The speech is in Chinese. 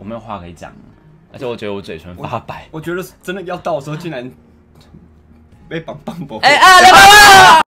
我没有话可以讲，而且我觉得我嘴唇发白。 我觉得真的要到的时候，竟然被绑绑不。 哎啊！